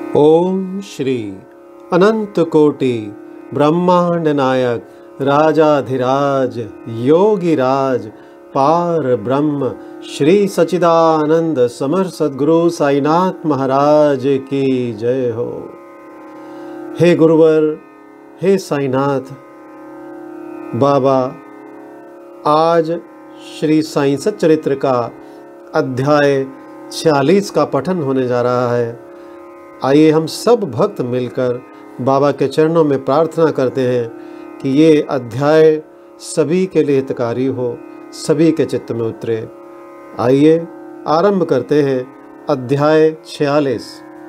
ओम श्री अनंत कोटि ब्रह्मांड नायक राजाधिराज योगीराज पार ब्रह्म श्री सच्चिदानंद समर सद्गुरु साईनाथ महाराज की जय हो। हे गुरुवर, हे साईनाथ बाबा, आज श्री साईं सच्चरित्र का अध्याय 46 का पठन होने जा रहा है। आइए हम सब भक्त मिलकर बाबा के चरणों में प्रार्थना करते हैं कि ये अध्याय सभी के लिए हितकारी हो, सभी के चित्त में उतरे। आइए आरंभ करते हैं अध्याय 46।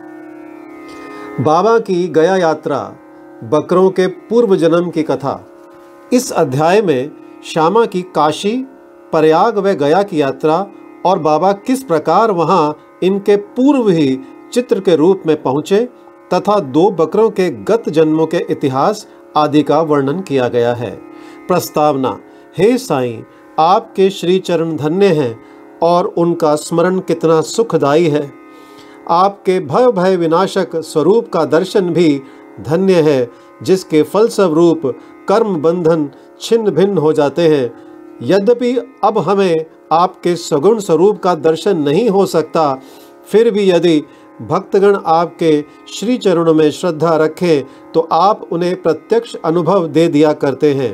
बाबा की गया यात्रा, बकरों के पूर्व जन्म की कथा। इस अध्याय में श्यामा की काशी, प्रयाग व गया की यात्रा और बाबा किस प्रकार वहां इनके पूर्व ही चित्र के रूप में पहुंचे तथा 2 बकरों के गत जन्मों के इतिहास आदि का वर्णन किया गया है। प्रस्तावना। हे साईं, आपके श्री चरण धन्य हैं और उनका स्मरण कितना सुखदायी है। आपके भय विनाशक स्वरूप का दर्शन भी धन्य है, जिसके फलस्वरूप कर्म बंधन छिन्न भिन्न हो जाते हैं। यद्यपि अब हमें आपके सगुण स्वरूप का दर्शन नहीं हो सकता, फिर भी यदि भक्तगण आपके श्री चरणों में श्रद्धा रखें तो आप उन्हें प्रत्यक्ष अनुभव दे दिया करते हैं।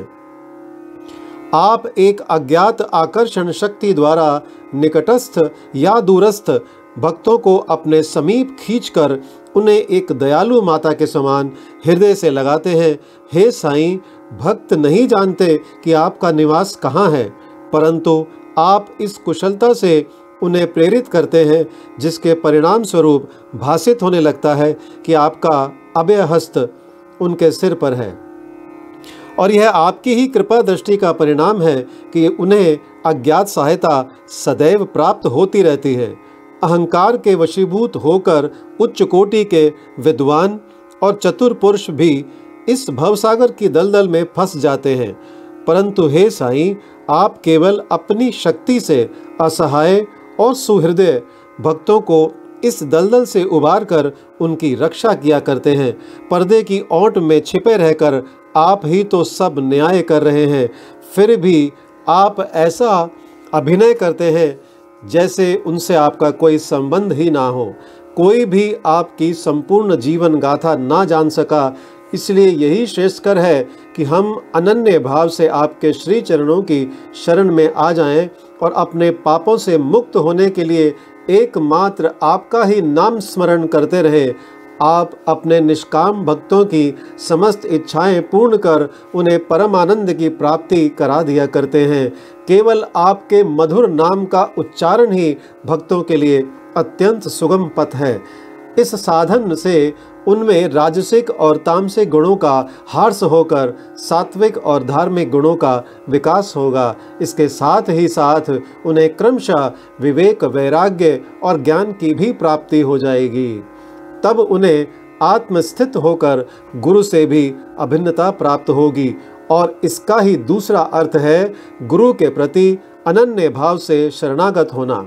आप एक अज्ञात आकर्षण शक्ति द्वारा निकटस्थ या दूरस्थ भक्तों को अपने समीप खींचकर उन्हें एक दयालु माता के समान हृदय से लगाते हैं। हे साईं, भक्त नहीं जानते कि आपका निवास कहाँ है, परंतु आप इस कुशलता से उन्हें प्रेरित करते हैं, जिसके परिणाम स्वरूप भासित होने लगता है कि आपका अभय हस्त उनके सिर पर है। और यह आपकी ही कृपा दृष्टि का परिणाम है कि उन्हें अज्ञात सहायता सदैव प्राप्त होती रहती है। अहंकार के वशीभूत होकर उच्च कोटि के विद्वान और चतुर पुरुष भी इस भवसागर की दलदल में फंस जाते हैं, परंतु हे साईं, आप केवल अपनी शक्ति से असहाय और सुहृदय भक्तों को इस दलदल से उबार कर उनकी रक्षा किया करते हैं। पर्दे की ओट में छिपे रहकर आप ही तो सब न्याय कर रहे हैं, फिर भी आप ऐसा अभिनय करते हैं जैसे उनसे आपका कोई संबंध ही ना हो। कोई भी आपकी संपूर्ण जीवन गाथा ना जान सका, इसलिए यही श्रेष्ठकर है कि हम अनन्य भाव से आपके श्री चरणों की शरण में आ जाएं और अपने पापों से मुक्त होने के लिए एकमात्र आपका ही नाम स्मरण करते रहें। आप अपने निष्काम भक्तों की समस्त इच्छाएं पूर्ण कर उन्हें परम आनंद की प्राप्ति करा दिया करते हैं। केवल आपके मधुर नाम का उच्चारण ही भक्तों के लिए अत्यंत सुगम पथ है। इस साधन से उनमें राजसिक और तामसिक गुणों का ह्रास होकर सात्विक और धार्मिक गुणों का विकास होगा। इसके साथ ही साथ उन्हें क्रमशः विवेक, वैराग्य और ज्ञान की भी प्राप्ति हो जाएगी। तब उन्हें आत्मस्थित होकर गुरु से भी अभिन्नता प्राप्त होगी, और इसका ही दूसरा अर्थ है गुरु के प्रति अनन्य भाव से शरणागत होना।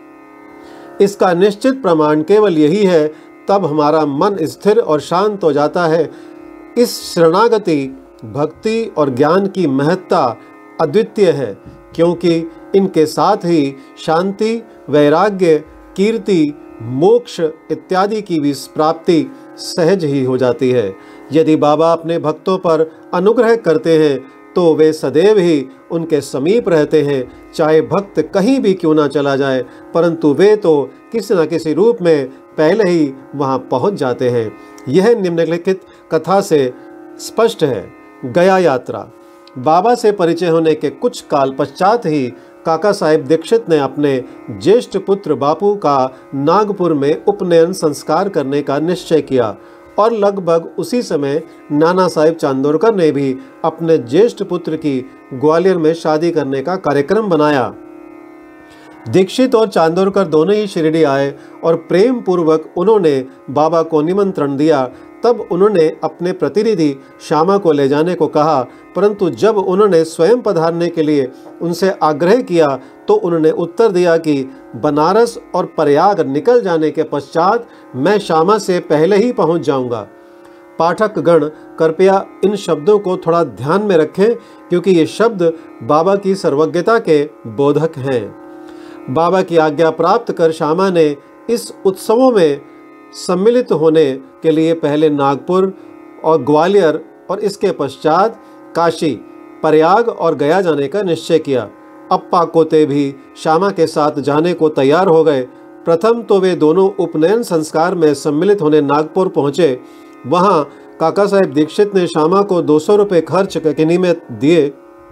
इसका निश्चित प्रमाण केवल यही है, तब हमारा मन स्थिर और शांत हो जाता है। इस शरणागति, भक्ति और ज्ञान की महत्ता अद्वितीय है, क्योंकि इनके साथ ही शांति, वैराग्य, कीर्ति, मोक्ष इत्यादि की भी प्राप्ति सहज ही हो जाती है। यदि बाबा अपने भक्तों पर अनुग्रह करते हैं तो वे सदैव ही उनके समीप रहते हैं, चाहे भक्त कहीं भी क्यों ना चला जाए, परंतु वे तो किसी न किसी रूप में पहले ही वहां पहुंच जाते हैं। यह निम्नलिखित कथा से स्पष्ट है। गया यात्रा। बाबा से परिचय होने के कुछ काल पश्चात ही काका साहेब दीक्षित ने अपने ज्येष्ठ पुत्र बापू का नागपुर में उपनयन संस्कार करने का निश्चय किया, और लगभग उसी समय नाना साहेब चांदोरकर ने भी अपने ज्येष्ठ पुत्र की ग्वालियर में शादी करने का कार्यक्रम बनाया। दीक्षित और चांदोरकर दोनों ही शिरडी आए और प्रेम पूर्वक उन्होंने बाबा को निमंत्रण दिया। तब उन्होंने अपने प्रतिनिधि श्यामा को ले जाने को कहा, परंतु जब उन्होंने स्वयं पधारने के लिए उनसे आग्रह किया तो उन्होंने उत्तर दिया कि बनारस और प्रयाग निकल जाने के पश्चात मैं श्यामा से पहले ही पहुंच जाऊंगा। पाठक गण कृपया इन शब्दों को थोड़ा ध्यान में रखें, क्योंकि ये शब्द बाबा की सर्वज्ञता के बोधक हैं। बाबा की आज्ञा प्राप्त कर श्यामा ने इस उत्सवों में सम्मिलित होने के लिए पहले नागपुर और ग्वालियर और इसके पश्चात काशी, प्रयाग और गया जाने का निश्चय किया। अप्पा कोते भी श्यामा के साथ जाने को तैयार हो गए। प्रथम तो वे दोनों उपनयन संस्कार में सम्मिलित होने नागपुर पहुंचे। वहां काका साहेब दीक्षित ने श्यामा को 200 रुपये खर्च किन्हीं में दिए।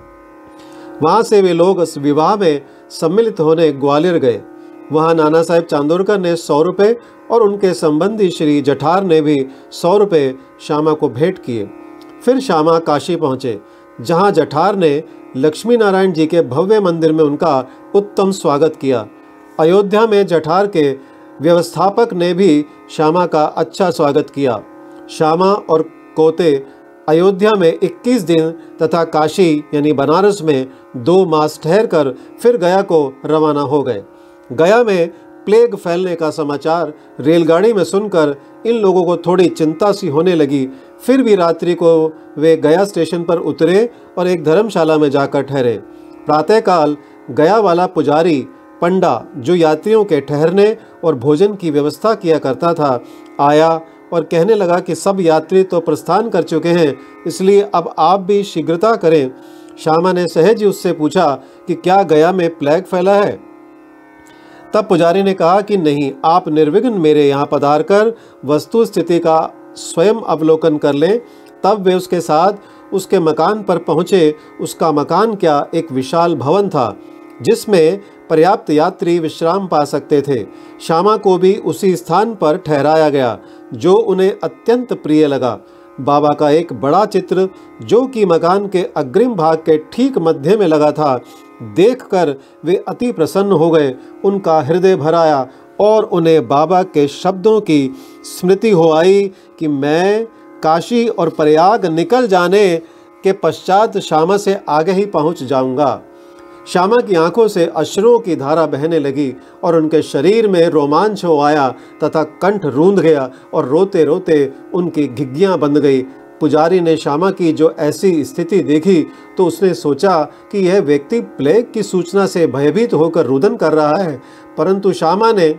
वहां से वे लोग इस विवाह में सम्मिलित होने ग्वालियर गए। वहां नाना साहेब चांदोरकर ने 100 रुपये और उनके संबंधी श्री जठार ने भी 100 रुपये श्यामा को भेंट किए। फिर श्यामा काशी पहुंचे, जहां जठार ने लक्ष्मी नारायण जी के भव्य मंदिर में उनका उत्तम स्वागत किया। अयोध्या में जठार के व्यवस्थापक ने भी श्यामा का अच्छा स्वागत किया। श्यामा और कोते अयोध्या में 21 दिन तथा काशी यानी बनारस में 2 मास ठहरकर फिर गया को रवाना हो गए। गया में प्लेग फैलने का समाचार रेलगाड़ी में सुनकर इन लोगों को थोड़ी चिंता सी होने लगी। फिर भी रात्रि को वे गया स्टेशन पर उतरे और एक धर्मशाला में जाकर ठहरे। प्रातःकाल गया वाला पुजारी पंडा, जो यात्रियों के ठहरने और भोजन की व्यवस्था किया करता था, आया और कहने लगा कि सब यात्री तो प्रस्थान कर चुके हैं, इसलिए अब आप भी शीघ्रता करें। श्यामा ने सहज ही उससे पूछा कि क्या गया में प्लेग फैला है? तब पुजारी ने कहा कि नहीं, आप निर्विघ्न मेरे यहाँ पधार कर वस्तु स्थिति का स्वयं अवलोकन कर लें। तब वे उसके साथ उसके मकान पर पहुँचे। उसका मकान क्या, एक विशाल भवन था जिसमें पर्याप्त यात्री विश्राम पा सकते थे। श्यामा को भी उसी स्थान पर ठहराया गया, जो उन्हें अत्यंत प्रिय लगा। बाबा का एक बड़ा चित्र, जो कि मकान के अग्रिम भाग के ठीक मध्य में लगा था, देखकर वे अति प्रसन्न हो गए। उनका हृदय भर आया और उन्हें बाबा के शब्दों की स्मृति हो आई कि मैं काशी और प्रयाग निकल जाने के पश्चात श्यामा से आगे ही पहुंच जाऊंगा। श्यामा की आंखों से अश्रुओं की धारा बहने लगी और उनके शरीर में रोमांच हो आया तथा कंठ रूंध गया और रोते रोते उनकी घिघियाँ बंध गई। पुजारी ने श्यामा की जो ऐसी स्थिति देखी तो उसने सोचा कि यह व्यक्ति प्लेग की सूचना से भयभीत होकर रुदन कर रहा है, परंतु श्यामा ने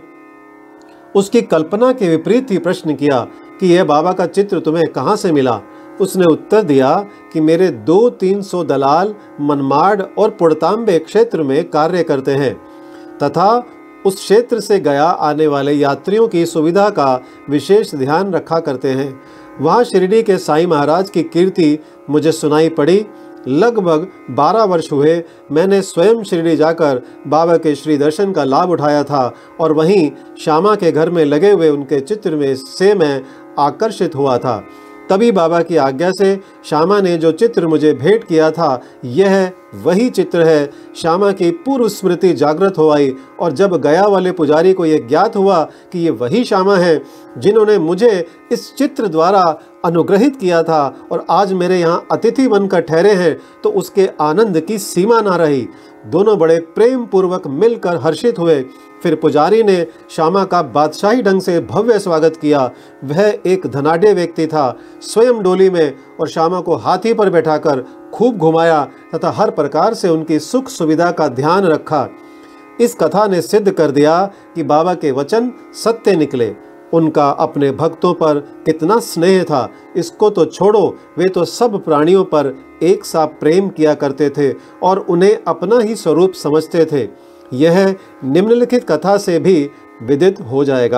उसकी कल्पना के विपरीत ही प्रश्न किया कि यह बाबा का चित्र तुम्हें कहाँ से मिला? उसने उत्तर दिया कि मेरे 200-300 दलाल मनमाड़ और पुड़तांबे क्षेत्र में कार्य करते हैं तथा उस क्षेत्र से गया आने वाले यात्रियों की सुविधा का विशेष ध्यान रखा करते हैं। वहाँ शिरडी के साईं महाराज की कीर्ति मुझे सुनाई पड़ी। लगभग 12 वर्ष हुए मैंने स्वयं शिरडी जाकर बाबा के श्री दर्शन का लाभ उठाया था और वहीं श्यामा के घर में लगे हुए उनके चित्र में से मैं आकर्षित हुआ था। तभी बाबा की आज्ञा से श्यामा ने जो चित्र मुझे भेंट किया था, यह वही चित्र है। श्यामा की पूर्व स्मृति जागृत हो आई और जब गया वाले पुजारी को यह ज्ञात हुआ कि ये वही श्यामा है जिन्होंने मुझे इस चित्र द्वारा अनुग्रहित किया था और आज मेरे यहाँ अतिथि बनकर ठहरे हैं, तो उसके आनंद की सीमा ना रही। दोनों बड़े प्रेम पूर्वक मिलकर हर्षित हुए। फिर पुजारी ने श्यामा का बादशाही ढंग से भव्य स्वागत किया। वह एक धनाढ्य व्यक्ति था। स्वयं डोली में और श्यामा को हाथी पर बैठाकर खूब घुमाया तथा हर प्रकार से उनकी सुख सुविधा का ध्यान रखा। इस कथा ने सिद्ध कर दिया कि बाबा के वचन सत्य निकले। उनका अपने भक्तों पर कितना स्नेह था, इसको तो छोड़ो, वे तो सब प्राणियों पर एक सा प्रेम किया करते थे और उन्हें अपना ही स्वरूप समझते थे। यह निम्नलिखित कथा से भी विदित हो जाएगा।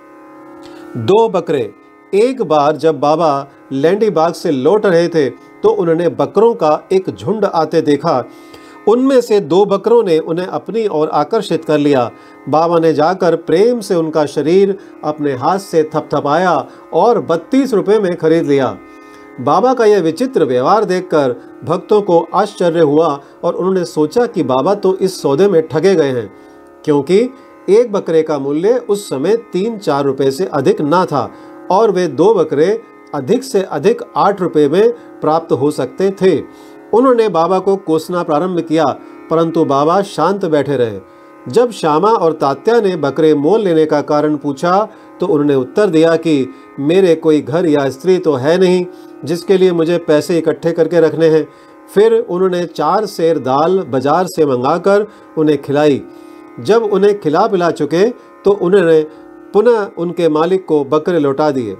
2 बकरे। एक बार जब बाबा लैंडी बाग से लौट रहे थे तो उन्होंने बकरों का एक झुंड आते देखा। उनमें से 2 बकरों ने उन्हें अपनी ओर आकर्षित कर लिया। बाबा ने जाकर प्रेम से उनका शरीर अपने हाथ से थपथपाया और 32 रुपये में खरीद लिया। बाबा का यह विचित्र व्यवहार देखकर भक्तों को आश्चर्य हुआ और उन्होंने सोचा कि बाबा तो इस सौदे में ठगे गए हैं। क्योंकि एक बकरे का मूल्य उस समय 3-4 रुपए से अधिक ना था और वे 2 बकरे अधिक से अधिक 8 रुपए में प्राप्त हो सकते थे। उन्होंने बाबा को कोसना प्रारंभ किया, परंतु बाबा शांत बैठे रहे। जब श्यामा और तात्या ने बकरे मोल लेने का कारण पूछा तो उन्होंने उत्तर दिया कि मेरे कोई घर या स्त्री तो है नहीं जिसके लिए मुझे पैसे इकट्ठे करके रखने हैं। फिर उन्होंने 4 सेर दाल बाजार से मंगाकर उन्हें खिलाई। जब उन्हें खिला पिला चुके तो उन्होंने पुनः उनके मालिक को बकरे लौटा दिए।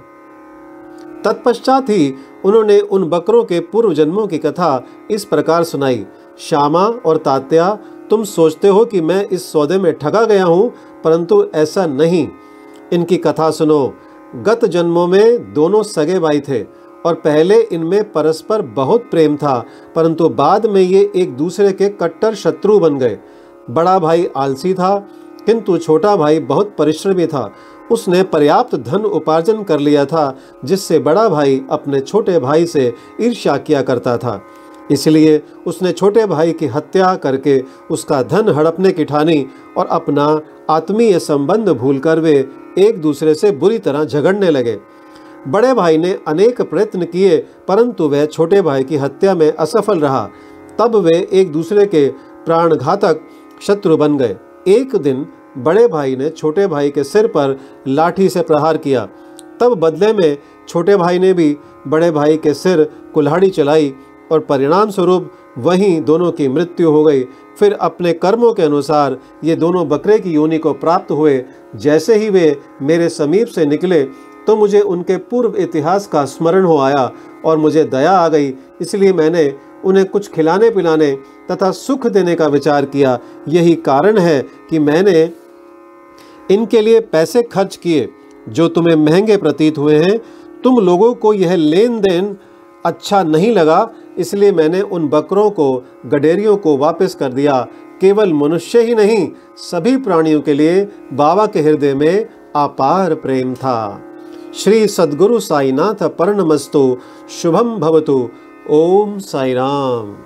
तत्पश्चात ही उन्होंने उन बकरों के पूर्व जन्मों की कथा इस प्रकार सुनाई। श्यामा और तात्या, तुम सोचते हो कि मैं इस सौदे में ठगा गया हूँ, परंतु ऐसा नहीं। इनकी कथा सुनो। गत जन्मों में दोनों सगे भाई थे और पहले इनमें परस्पर बहुत प्रेम था, परंतु बाद में ये एक दूसरे के कट्टर शत्रु बन गए। बड़ा भाई आलसी था, किंतु छोटा भाई बहुत परिश्रमी था। उसने पर्याप्त धन उपार्जन कर लिया था, जिससे बड़ा भाई अपने छोटे भाई से ईर्ष्या किया करता था। इसलिए उसने छोटे भाई की हत्या करके उसका धन हड़पने की ठानी और अपना आत्मीय संबंध भूलकर वे एक दूसरे से बुरी तरह झगड़ने लगे। बड़े भाई ने अनेक प्रयत्न किए, परंतु वह छोटे भाई की हत्या में असफल रहा। तब वे एक दूसरे के प्राणघातक शत्रु बन गए। एक दिन बड़े भाई ने छोटे भाई के सिर पर लाठी से प्रहार किया। तब बदले में छोटे भाई ने भी बड़े भाई के सिर कुल्हाड़ी चलाई और परिणाम स्वरूप वहीं दोनों की मृत्यु हो गई। फिर अपने कर्मों के अनुसार ये दोनों बकरे की योनि को प्राप्त हुए। जैसे ही वे मेरे समीप से निकले तो मुझे उनके पूर्व इतिहास का स्मरण हो आया और मुझे दया आ गई। इसलिए मैंने उन्हें कुछ खिलाने पिलाने तथा सुख देने का विचार किया। यही कारण है कि मैंने इनके लिए पैसे खर्च किए जो तुम्हें महंगे प्रतीत हुए हैं। तुम लोगों को यह लेन देन अच्छा नहीं लगा, इसलिए मैंने उन बकरों को, गडेरियों को वापस कर दिया। केवल मनुष्य ही नहीं, सभी प्राणियों के लिए बाबा के हृदय में अपार प्रेम था। श्री सद्गुरु साईनाथ पर्णमस्तु। शुभम भवतु। ओम साई राम।